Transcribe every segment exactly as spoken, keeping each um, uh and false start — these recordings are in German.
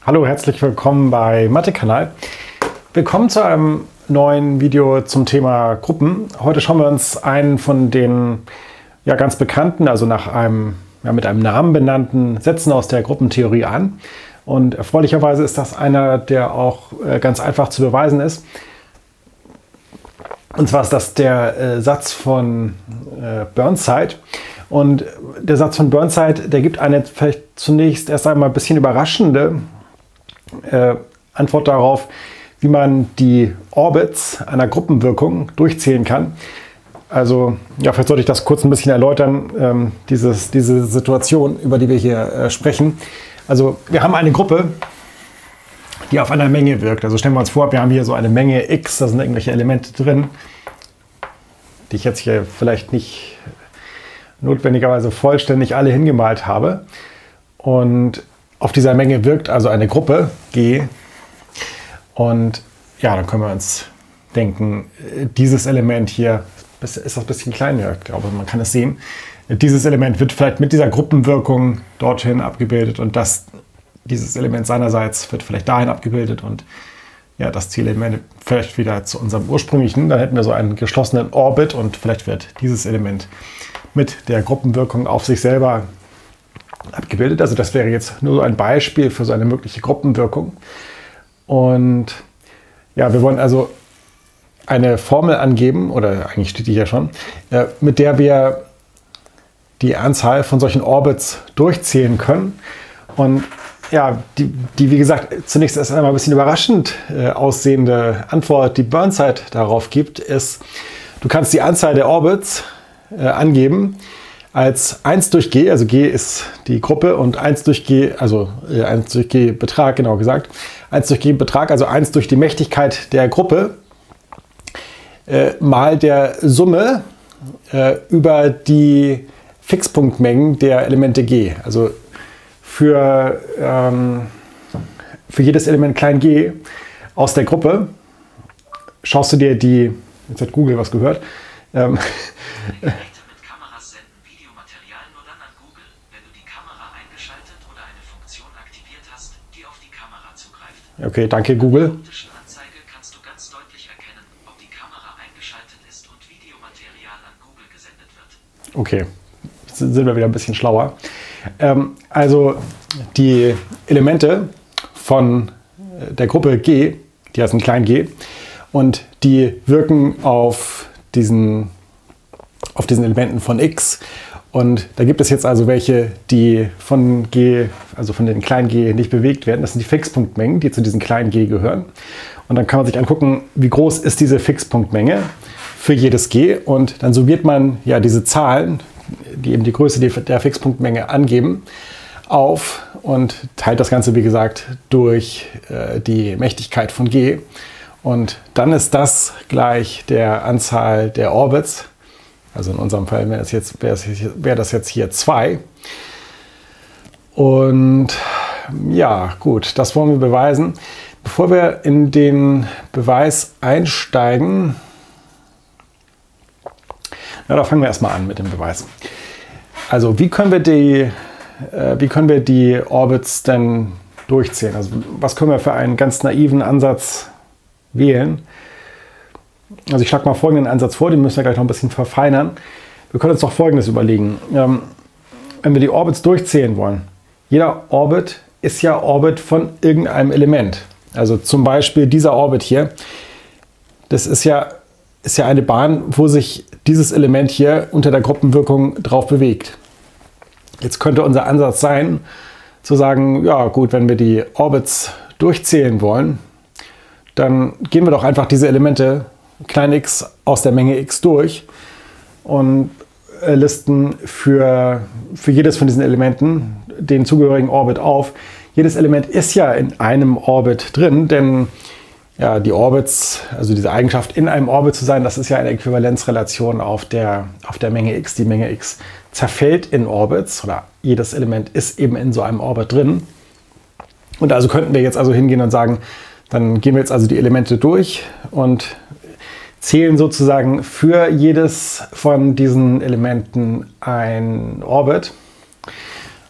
Hallo, herzlich willkommen bei Mathe-Kanal. Willkommen zu einem neuen Video zum Thema Gruppen. Heute schauen wir uns einen von den ja, ganz bekannten, also nach einem ja, mit einem Namen benannten Sätzen aus der Gruppentheorie an. Und erfreulicherweise ist das einer, der auch äh, ganz einfach zu beweisen ist. Und zwar ist das der äh, Satz von äh, Burnside. Und der Satz von Burnside, der gibt eine vielleicht zunächst erst einmal ein bisschen überraschende äh, Antwort darauf, wie man die Orbits einer Gruppenwirkung durchzählen kann. Also, ja, vielleicht sollte ich das kurz ein bisschen erläutern, ähm, dieses, diese Situation, über die wir hier äh, sprechen. Also, wir haben eine Gruppe, die auf einer Menge wirkt. Also stellen wir uns vor, wir haben hier so eine Menge X, da sind irgendwelche Elemente drin, die ich jetzt hier vielleicht nicht notwendigerweise vollständig alle hingemalt habe. Und auf dieser Menge wirkt also eine Gruppe G. Und ja, dann können wir uns denken, dieses Element hier, ist das ein bisschen klein, ja, ich glaube, man kann es sehen. Dieses Element wird vielleicht mit dieser Gruppenwirkung dorthin abgebildet und das, dieses Element seinerseits wird vielleicht dahin abgebildet und ja, das Zielelement vielleicht wieder zu unserem ursprünglichen. Dann hätten wir so einen geschlossenen Orbit und vielleicht wird dieses Element mit der Gruppenwirkung auf sich selber abgebildet. Also das wäre jetzt nur so ein Beispiel für so eine mögliche Gruppenwirkung. Und ja, wir wollen also eine Formel angeben, oder eigentlich steht die ja schon, äh, mit der wir die Anzahl von solchen Orbits durchzählen können. Und ja, die, die wie gesagt zunächst erst einmal ein bisschen überraschend äh, aussehende Antwort, die Burnside darauf gibt, ist, du kannst die Anzahl der Orbits äh, angeben als eins durch G, also G ist die Gruppe und eins durch G, also äh, eins durch G Betrag, genau gesagt, eins durch G Betrag, also eins durch die Mächtigkeit der Gruppe, äh, mal der Summe äh, über die Fixpunktmengen der Elemente G. Also für, ähm, für jedes Element klein g aus der Gruppe schaust du dir die, jetzt hat Google was gehört, ähm, okay, danke Google. Anzeige kannst du ganz deutlich erkennen, ob die Kamera eingeschaltet ist und Videomaterial an Google gesendet wird. Okay, jetzt sind wir wieder ein bisschen schlauer. Ähm, also die Elemente von der Gruppe G, die heißen klein g, und die wirken auf diesen, auf diesen Elementen von X. Und da gibt es jetzt also welche, die von G, also von den kleinen g nicht bewegt werden. Das sind die Fixpunktmengen, die zu diesen kleinen g gehören. Und dann kann man sich angucken, wie groß ist diese Fixpunktmenge für jedes g. Und dann summiert man ja diese Zahlen, die eben die Größe der Fixpunktmenge angeben, auf und teilt das Ganze, wie gesagt, durch äh, die Mächtigkeit von g. Und dann ist das gleich der Anzahl der Orbits. Also in unserem Fall wäre das jetzt, wäre das, wäre das jetzt hier zwei. Und ja, gut, das wollen wir beweisen. Bevor wir in den Beweis einsteigen, na, da fangen wir erstmal an mit dem Beweis. Also wie können wir die, äh, wie können wir die Orbits denn durchzählen? Also was können wir für einen ganz naiven Ansatz wählen? Also ich schlage mal folgenden Ansatz vor, den müssen wir gleich noch ein bisschen verfeinern. Wir können uns doch Folgendes überlegen. Ähm, wenn wir die Orbits durchzählen wollen, jeder Orbit ist ja Orbit von irgendeinem Element. Also zum Beispiel dieser Orbit hier, das ist ja, ist ja eine Bahn, wo sich dieses Element hier unter der Gruppenwirkung drauf bewegt. Jetzt könnte unser Ansatz sein, zu sagen, ja gut, wenn wir die Orbits durchzählen wollen, dann gehen wir doch einfach diese Elemente klein x aus der Menge x durch und listen für, für jedes von diesen Elementen den zugehörigen Orbit auf. Jedes Element ist ja in einem Orbit drin, denn ja, die Orbits, also diese Eigenschaft in einem Orbit zu sein, das ist ja eine Äquivalenzrelation auf der, auf der Menge x. Die Menge x zerfällt in Orbits oder jedes Element ist eben in so einem Orbit drin. Und also könnten wir jetzt also hingehen und sagen, dann gehen wir jetzt also die Elemente durch und zählen sozusagen für jedes von diesen Elementen ein Orbit.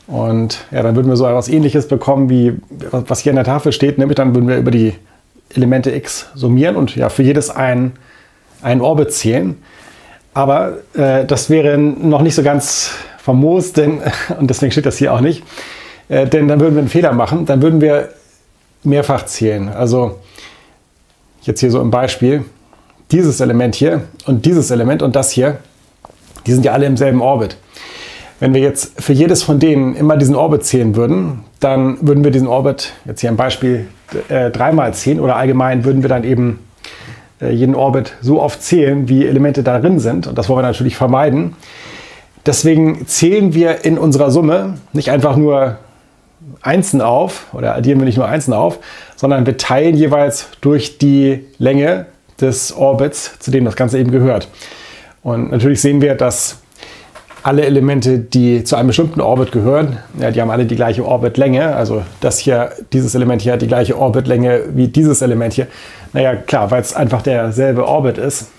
Und ja, dann würden wir so etwas Ähnliches bekommen, wie was hier an der Tafel steht. Nämlich dann würden wir über die Elemente x summieren und ja, für jedes ein, ein Orbit zählen. Aber äh, das wäre noch nicht so ganz famos, denn, und deswegen steht das hier auch nicht, äh, denn dann würden wir einen Fehler machen. Dann würden wir mehrfach zählen. Also jetzt hier so im Beispiel, dieses Element hier und dieses Element und das hier, die sind ja alle im selben Orbit. Wenn wir jetzt für jedes von denen immer diesen Orbit zählen würden, dann würden wir diesen Orbit, jetzt hier im Beispiel, äh, dreimal zählen oder allgemein würden wir dann eben äh, jeden Orbit so oft zählen, wie Elemente darin sind. Und das wollen wir natürlich vermeiden. Deswegen zählen wir in unserer Summe nicht einfach nur Einsen auf oder addieren wir nicht nur Einsen auf, sondern wir teilen jeweils durch die Länge des Orbits, zu dem das Ganze eben gehört. Und natürlich sehen wir, dass alle Elemente, die zu einem bestimmten Orbit gehören, ja, die haben alle die gleiche Orbitlänge. Also das hier, dieses Element hier hat die gleiche Orbitlänge wie dieses Element hier. Naja, klar, weil es einfach derselbe Orbit ist.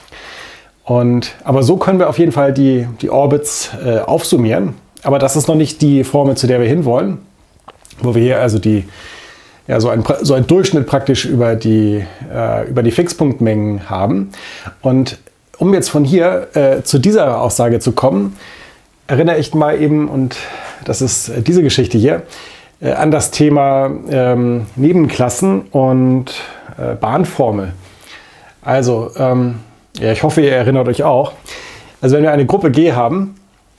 Und, aber so können wir auf jeden Fall die, die Orbits äh, aufsummieren. Aber das ist noch nicht die Formel, zu der wir hinwollen. Wo wir hier also die, ja, so, ein, so ein Durchschnitt praktisch über die, äh, über die Fixpunktmengen haben. Und um jetzt von hier äh, zu dieser Aussage zu kommen, erinnere ich mal eben, und das ist äh, diese Geschichte hier, äh, an das Thema ähm, Nebenklassen und äh, Bahnformel. Also, ähm, ja, ich hoffe, ihr erinnert euch auch. Also wenn wir eine Gruppe G haben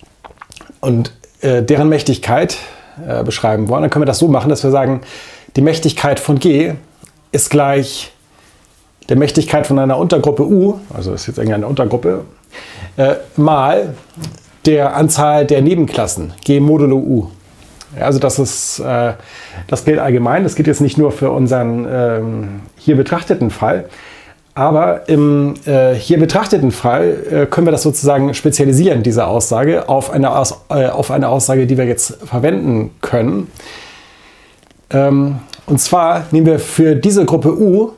und äh, deren Mächtigkeit äh, beschreiben wollen, dann können wir das so machen, dass wir sagen, die Mächtigkeit von G ist gleich der Mächtigkeit von einer Untergruppe U, also ist jetzt irgendeine Untergruppe, äh, mal der Anzahl der Nebenklassen, G modulo U. Ja, also das, ist, äh, das gilt allgemein, das gilt jetzt nicht nur für unseren ähm, hier betrachteten Fall, aber im äh, hier betrachteten Fall äh, können wir das sozusagen spezialisieren, diese Aussage, auf eine, Aus, äh, auf eine Aussage, die wir jetzt verwenden können. Ähm, und zwar nehmen wir für diese Gruppe U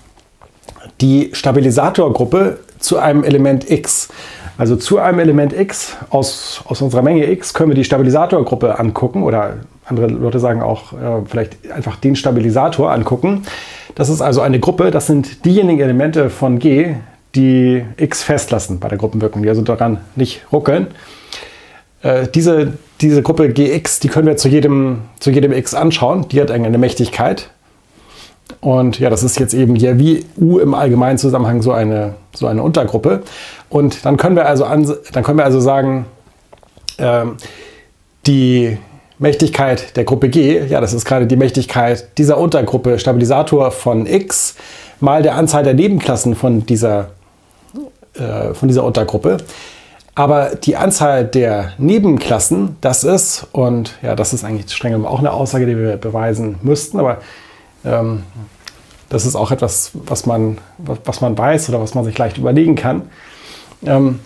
die Stabilisatorgruppe zu einem Element x. Also zu einem Element x aus, aus unserer Menge x können wir die Stabilisatorgruppe angucken oder andere Leute sagen auch äh, vielleicht einfach den Stabilisator angucken. Das ist also eine Gruppe, das sind diejenigen Elemente von G, die x festlassen bei der Gruppenwirkung, die also daran nicht ruckeln. Äh, diese, diese Gruppe Gx, die können wir zu jedem, zu jedem x anschauen, die hat eine Mächtigkeit. Und ja, das ist jetzt eben hier wie U im allgemeinen Zusammenhang so eine, so eine Untergruppe. Und dann können wir also, an, dann können wir also sagen, ähm, die Mächtigkeit der Gruppe G, ja, das ist gerade die Mächtigkeit dieser Untergruppe Stabilisator von x mal der Anzahl der Nebenklassen von dieser, äh, von dieser Untergruppe. Aber die Anzahl der Nebenklassen, das ist, und ja, das ist eigentlich streng genommen auch eine Aussage, die wir beweisen müssten, aber ähm, das ist auch etwas, was man, was man weiß oder was man sich leicht überlegen kann, ähm,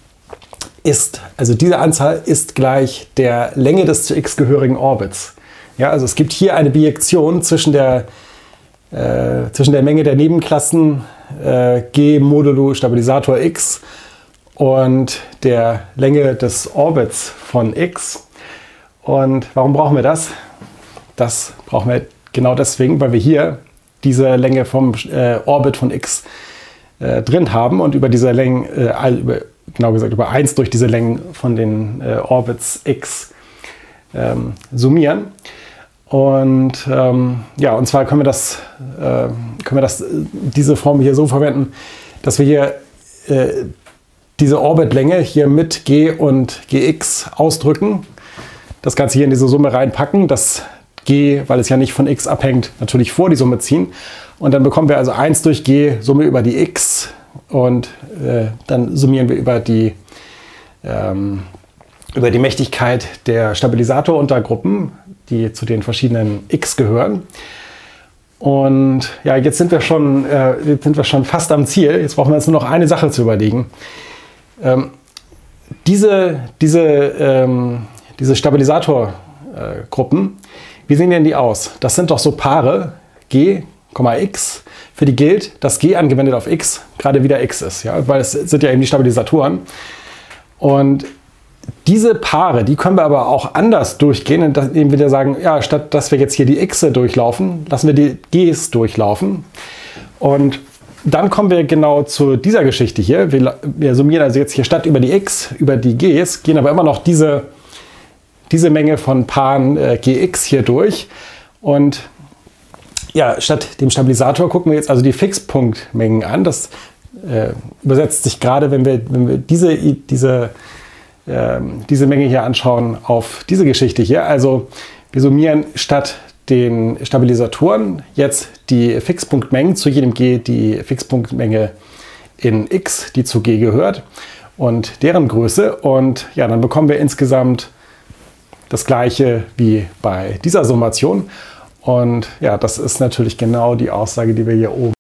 ist, also diese Anzahl ist gleich der Länge des zu x gehörigen Orbits. Ja, also es gibt hier eine Bijektion zwischen der, äh, zwischen der Menge der Nebenklassen äh, G modulo Stabilisator x und der Länge des Orbits von x. Und warum brauchen wir das? Das brauchen wir genau deswegen, weil wir hier diese Länge vom äh, Orbit von x äh, drin haben und über diese Längen, äh, über, genau gesagt über eins durch diese Längen von den äh, Orbits x ähm, summieren. Und ähm, ja, und zwar können wir das, äh, können wir das, diese Formel hier so verwenden, dass wir hier äh, diese Orbitlänge hier mit G und Gx ausdrücken, das Ganze hier in diese Summe reinpacken, das G, weil es ja nicht von x abhängt, natürlich vor die Summe ziehen. Und dann bekommen wir also eins durch G Summe über die x und äh, dann summieren wir über die, ähm, über die Mächtigkeit der Stabilisatoruntergruppen, die zu den verschiedenen x gehören. Und ja, jetzt sind wir schon, äh, jetzt sind wir schon fast am Ziel. Jetzt brauchen wir uns nur noch eine Sache zu überlegen. Ähm, diese, diese, ähm, diese Stabilisatorgruppen, wie sehen denn die aus? Das sind doch so Paare G, x, für die gilt, dass G angewendet auf x gerade wieder x ist, ja? Weil es sind ja eben die Stabilisatoren. Und diese Paare, die können wir aber auch anders durchgehen, indem wir sagen, ja, statt dass wir jetzt hier die Xe durchlaufen, lassen wir die Gs durchlaufen. Und dann kommen wir genau zu dieser Geschichte hier. Wir, wir summieren also jetzt hier statt über die X, über die Gs, gehen aber immer noch diese, diese Menge von Paaren äh, Gx hier durch. Und ja, statt dem Stabilisator gucken wir jetzt also die Fixpunktmengen an. Das äh, übersetzt sich gerade, wenn wir, wenn wir diese, diese, äh, diese Menge hier anschauen, auf diese Geschichte hier. Also wir summieren statt den Stabilisatoren jetzt die Fixpunktmengen, zu jedem G die Fixpunktmenge in X, die zu G gehört, und deren Größe. Und ja, dann bekommen wir insgesamt das gleiche wie bei dieser Summation. Und ja, das ist natürlich genau die Aussage, die wir hier oben